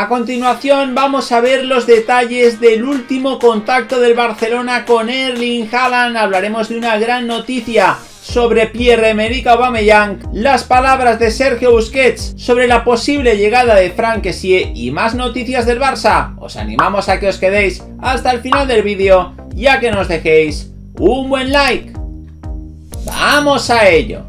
A continuación vamos a ver los detalles del último contacto del Barcelona con Erling Haaland. Hablaremos de una gran noticia sobre Pierre-Emerick Aubameyang, las palabras de Sergio Busquets sobre la posible llegada de Franck Kessié y más noticias del Barça. Os animamos a que os quedéis hasta el final del vídeo y a que nos dejéis un buen like. ¡Vamos a ello!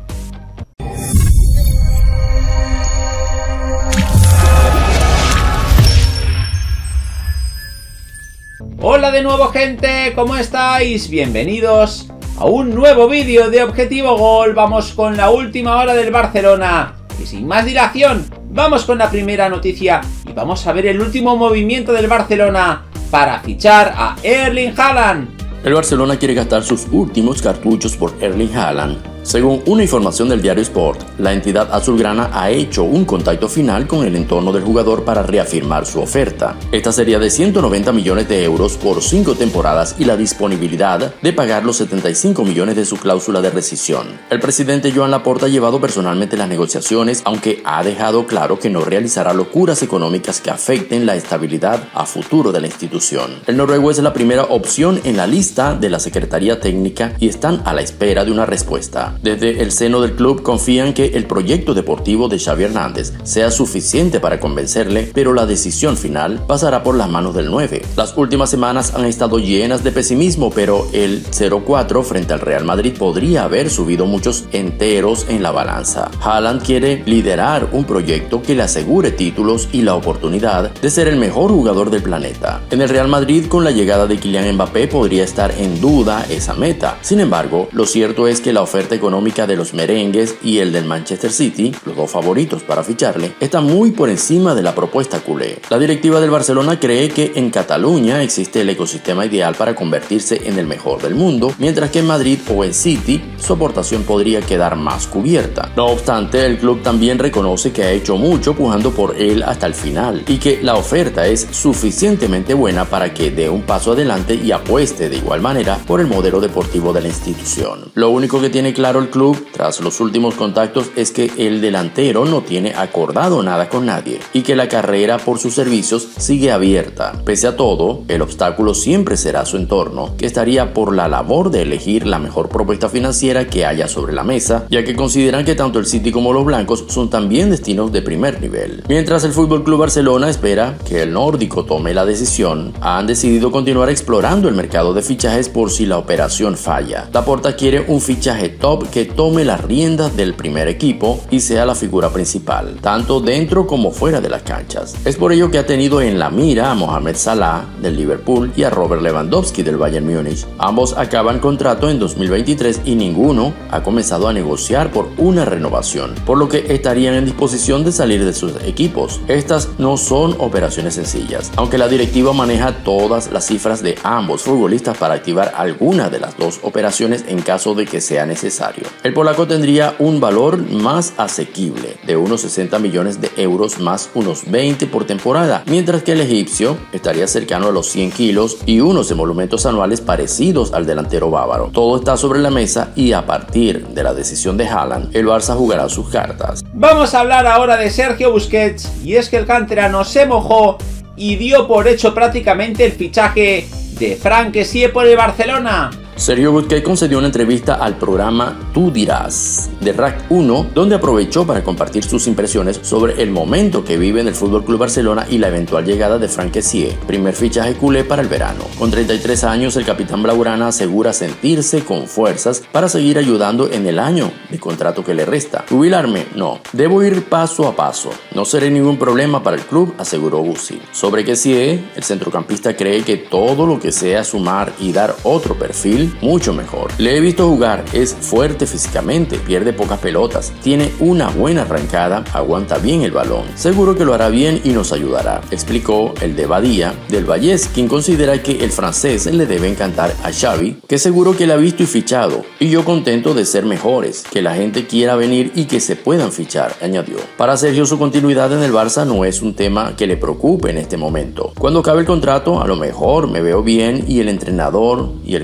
Hola de nuevo, gente, ¿cómo estáis? Bienvenidos a un nuevo vídeo de Objetivo Gol. Vamos con la última hora del Barcelona y sin más dilación vamos con la primera noticia y vamos a ver el último movimiento del Barcelona para fichar a Erling Haaland. El Barcelona quiere gastar sus últimos cartuchos por Erling Haaland. Según una información del diario Sport, la entidad azulgrana ha hecho un contacto final con el entorno del jugador para reafirmar su oferta. Esta sería de 190 millones de euros por 5 temporadas y la disponibilidad de pagar los 75 millones de su cláusula de rescisión. El presidente Joan Laporta ha llevado personalmente las negociaciones, aunque ha dejado claro que no realizará locuras económicas que afecten la estabilidad a futuro de la institución. El noruego es la primera opción en la lista de la Secretaría Técnica y están a la espera de una respuesta. Desde el seno del club confían que el proyecto deportivo de Xavi Hernández sea suficiente para convencerle, pero la decisión final pasará por las manos del 9. Las últimas semanas han estado llenas de pesimismo, pero el 0-4 frente al Real Madrid podría haber subido muchos enteros en la balanza. Haaland quiere liderar un proyecto que le asegure títulos y la oportunidad de ser el mejor jugador del planeta. En el Real Madrid, con la llegada de Kylian Mbappé, podría estar en duda esa meta. Sin embargo, lo cierto es que la oferta económica de los merengues y el del Manchester City, los dos favoritos para ficharle, está muy por encima de la propuesta culé. La directiva del Barcelona cree que en Cataluña existe el ecosistema ideal para convertirse en el mejor del mundo, mientras que en Madrid o en City su aportación podría quedar más cubierta. No obstante, el club también reconoce que ha hecho mucho pujando por él hasta el final y que la oferta es suficientemente buena para que dé un paso adelante y apueste de igual manera por el modelo deportivo de la institución. Lo único que tiene claro el club tras los últimos contactos es que el delantero no tiene acordado nada con nadie y que la carrera por sus servicios sigue abierta. Pese a todo, el obstáculo siempre será su entorno, que estaría por la labor de elegir la mejor propuesta financiera que haya sobre la mesa, ya que consideran que tanto el City como los blancos son también destinos de primer nivel. Mientras el FC Barcelona espera que el nórdico tome la decisión, han decidido continuar explorando el mercado de fichajes por si la operación falla. Laporta quiere un fichaje top que tome las riendas del primer equipo y sea la figura principal, tanto dentro como fuera de las canchas. Es por ello que ha tenido en la mira a Mohamed Salah del Liverpool y a Robert Lewandowski del Bayern Múnich. Ambos acaban contrato en 2023 y ninguno ha comenzado a negociar por una renovación, por lo que estarían en disposición de salir de sus equipos. Estas no son operaciones sencillas, aunque la directiva maneja todas las cifras de ambos futbolistas para activar alguna de las dos operaciones en caso de que sea necesario. El polaco tendría un valor más asequible de unos 60 millones de euros más unos 20 por temporada, mientras que el egipcio estaría cercano a los 100 kilos y unos emolumentos anuales parecidos al delantero bávaro. Todo está sobre la mesa y a partir de la decisión de Haaland, el Barça jugará sus cartas. Vamos a hablar ahora de Sergio Busquets, y es que el canterano se mojó y dio por hecho prácticamente el fichaje de Franck Kessié por el Barcelona. Sergio Busquets concedió una entrevista al programa Tú Dirás de RAC 1, donde aprovechó para compartir sus impresiones sobre el momento que vive en el FC Barcelona y la eventual llegada de Franck Kessié, primer fichaje culé para el verano. Con 33 años, el capitán blaugrana asegura sentirse con fuerzas para seguir ayudando en el año de contrato que le resta. ¿Jubilarme? No. Debo ir paso a paso. No seré ningún problema para el club, aseguró Bussi. Sobre Kessié, el centrocampista cree que todo lo que sea sumar y dar otro perfil mucho mejor. Le he visto jugar, es fuerte físicamente, pierde pocas pelotas, tiene una buena arrancada, aguanta bien el balón. Seguro que lo hará bien y nos ayudará, explicó el de Badía del Vallés, quien considera que el francés le debe encantar a Xavi, que seguro que le ha visto y fichado, y yo contento de ser mejores, que la gente quiera venir y que se puedan fichar, añadió. Para Sergio, su continuidad en el Barça no es un tema que le preocupe en este momento. Cuando acabe el contrato, a lo mejor me veo bien y el entrenador y el club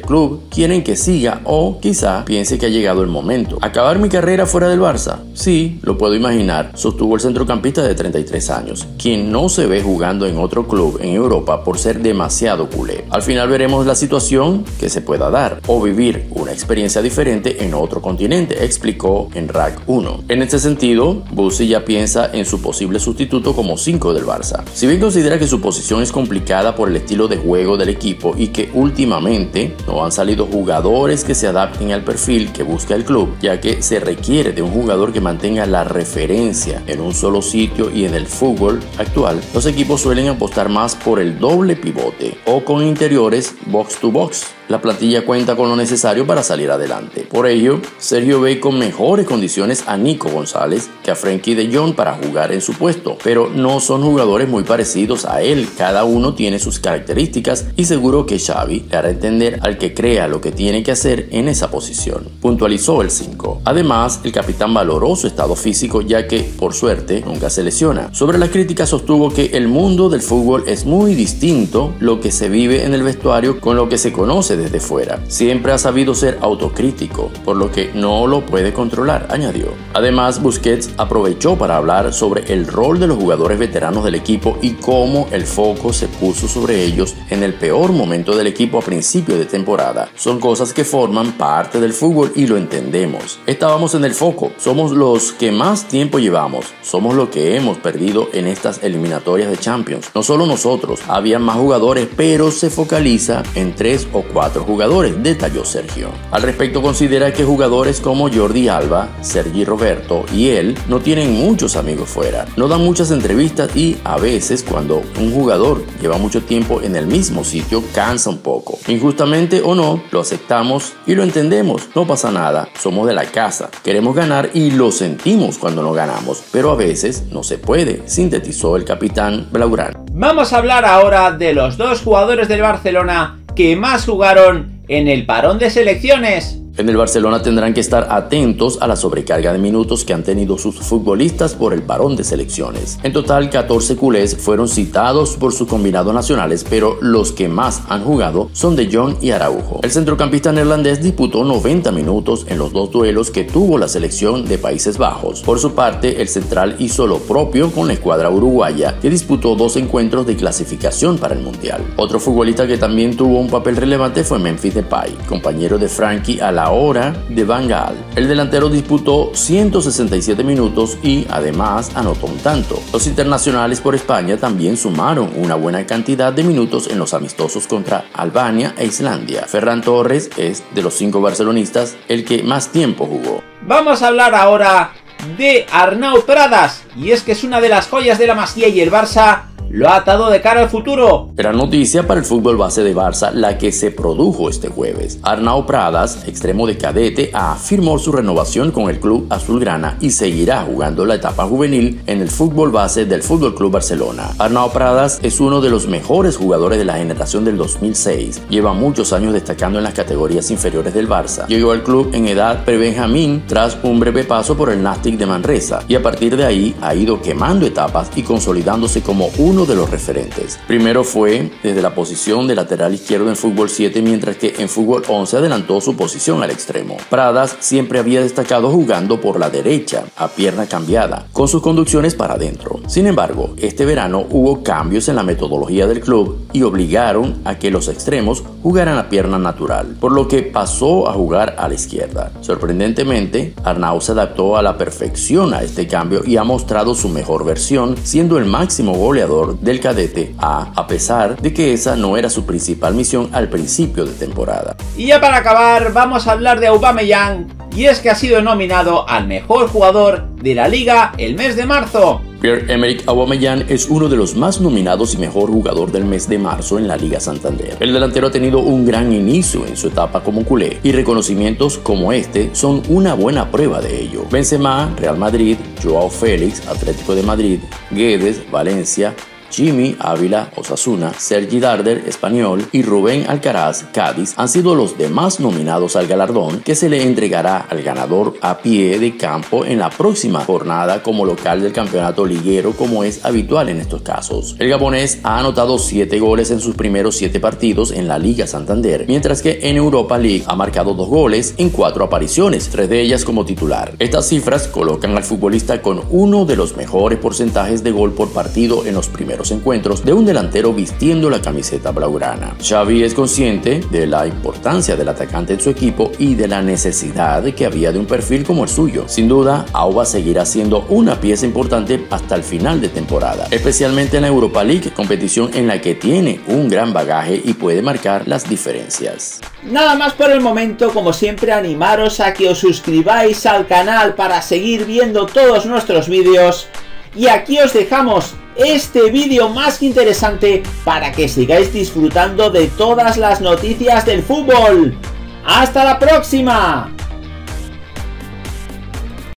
quieren que siga o quizá piense que ha llegado el momento. ¿Acabar mi carrera fuera del Barça? Sí, lo puedo imaginar, sostuvo el centrocampista de 33 años, quien no se ve jugando en otro club en Europa por ser demasiado culé. Al final veremos la situación que se pueda dar o vivir una experiencia diferente en otro continente, explicó en RAC 1. En este sentido, Bussi ya piensa en su posible sustituto como 5 del Barça. Si bien considera que su posición es complicada por el estilo de juego del equipo y que últimamente no han salido jugadores que se adapten al perfil que busca el club, ya que se requiere de un jugador que mantenga la referencia en un solo sitio, y en el fútbol actual los equipos suelen apostar más por el doble pivote o con interiores box to box. La plantilla cuenta con lo necesario para salir adelante. Por ello, Sergio ve con mejores condiciones a Nico González que a Frenkie de Jong para jugar en su puesto, pero no son jugadores muy parecidos a él, cada uno tiene sus características y seguro que Xavi le hará entender al que crea lo que tiene que hacer en esa posición, puntualizó el 5. Además, el capitán valoró su estado físico, ya que, por suerte, nunca se lesiona. Sobre las críticas, sostuvo que el mundo del fútbol es muy distinto lo que se vive en el vestuario con lo que se conoce desde fuera. Siempre ha sabido ser autocrítico, por lo que no lo puede controlar, añadió. Además, Busquets aprovechó para hablar sobre el rol de los jugadores veteranos del equipo y cómo el foco se puso sobre ellos en el peor momento del equipo a principio de temporada. Son cosas que forman parte del fútbol y lo entendemos. Estábamos en el foco, somos los que más tiempo llevamos, somos lo que hemos perdido en estas eliminatorias de Champions. No solo nosotros, había más jugadores, pero se focaliza en 3 o 4 jugadores, detalló Sergio. Al respecto, considera que jugadores como Jordi Alba, Sergi Roberto y él no tienen muchos amigos fuera, no dan muchas entrevistas y a veces cuando un jugador lleva mucho tiempo en el mismo sitio cansa un poco. Injustamente o no, lo aceptamos y lo entendemos, no pasa nada, somos de la casa, queremos ganar y lo sentimos cuando no ganamos, pero a veces no se puede, sintetizó el capitán blaugrana. Vamos a hablar ahora de los dos jugadores del Barcelona que más jugaron en el parón de selecciones. En el Barcelona tendrán que estar atentos a la sobrecarga de minutos que han tenido sus futbolistas por el parón de selecciones. En total, 14 culés fueron citados por sus combinados nacionales, pero los que más han jugado son De Jong y Araujo. El centrocampista neerlandés disputó 90 minutos en los 2 duelos que tuvo la selección de Países Bajos. Por su parte, el central hizo lo propio con la escuadra uruguaya, que disputó 2 encuentros de clasificación para el Mundial. Otro futbolista que también tuvo un papel relevante fue Memphis Depay, compañero de Frenkie a la hora de Van Gaal. El delantero disputó 167 minutos y además anotó un tanto. Los internacionales por España también sumaron una buena cantidad de minutos en los amistosos contra Albania e Islandia. Ferran Torres es, de los 5 barcelonistas, el que más tiempo jugó. Vamos a hablar ahora de Arnau Pradas, y es que es una de las joyas de la Masía y el Barça lo ha atado de cara al futuro. Gran noticia para el fútbol base de Barça, la que se produjo este jueves. Arnau Pradas, extremo de cadete, afirmó su renovación con el club azulgrana y seguirá jugando la etapa juvenil en el fútbol base del Fútbol Club Barcelona. Arnau Pradas es uno de los mejores jugadores de la generación del 2006. Lleva muchos años destacando en las categorías inferiores del Barça. Llegó al club en edad prebenjamín tras un breve paso por el Nàstic de Manresa y a partir de ahí ha ido quemando etapas y consolidándose como uno de los referentes. Primero fue desde la posición de lateral izquierdo en fútbol 7, mientras que en fútbol 11 adelantó su posición al extremo. Pradas siempre había destacado jugando por la derecha, a pierna cambiada, con sus conducciones para adentro. Sin embargo, este verano hubo cambios en la metodología del club y obligaron a que los extremos jugaran a pierna natural, por lo que pasó a jugar a la izquierda. Sorprendentemente, Arnau se adaptó a la perfección a este cambio y ha mostrado su mejor versión, siendo el máximo goleador del cadete a pesar de que esa no era su principal misión al principio de temporada. Y ya para acabar, vamos a hablar de Aubameyang, y es que ha sido nominado al mejor jugador de la liga el mes de marzo. Pierre-Emerick Aubameyang es uno de los más nominados y mejor jugador del mes de marzo en la Liga Santander. El delantero ha tenido un gran inicio en su etapa como culé y reconocimientos como este son una buena prueba de ello. Benzema, Real Madrid, Joao Félix, Atlético de Madrid, Guedes, Valencia, Jimmy Ávila, Osasuna, Sergi Darder, Espanyol y Rubén Alcaraz, Cádiz, han sido los demás nominados al galardón, que se le entregará al ganador a pie de campo en la próxima jornada como local del campeonato liguero, como es habitual en estos casos. El gabonés ha anotado 7 goles en sus primeros 7 partidos en la Liga Santander, mientras que en Europa League ha marcado 2 goles en 4 apariciones, 3 de ellas como titular. Estas cifras colocan al futbolista con uno de los mejores porcentajes de gol por partido en los primeros encuentros de un delantero vistiendo la camiseta blaugrana. Xavi es consciente de la importancia del atacante en su equipo y de la necesidad que había de un perfil como el suyo. Sin duda, Auba seguirá siendo una pieza importante hasta el final de temporada, especialmente en la Europa League, competición en la que tiene un gran bagaje y puede marcar las diferencias. Nada más por el momento. Como siempre, animaros a que os suscribáis al canal para seguir viendo todos nuestros vídeos, y aquí os dejamos este vídeo más que interesante para que sigáis disfrutando de todas las noticias del fútbol. ¡Hasta la próxima!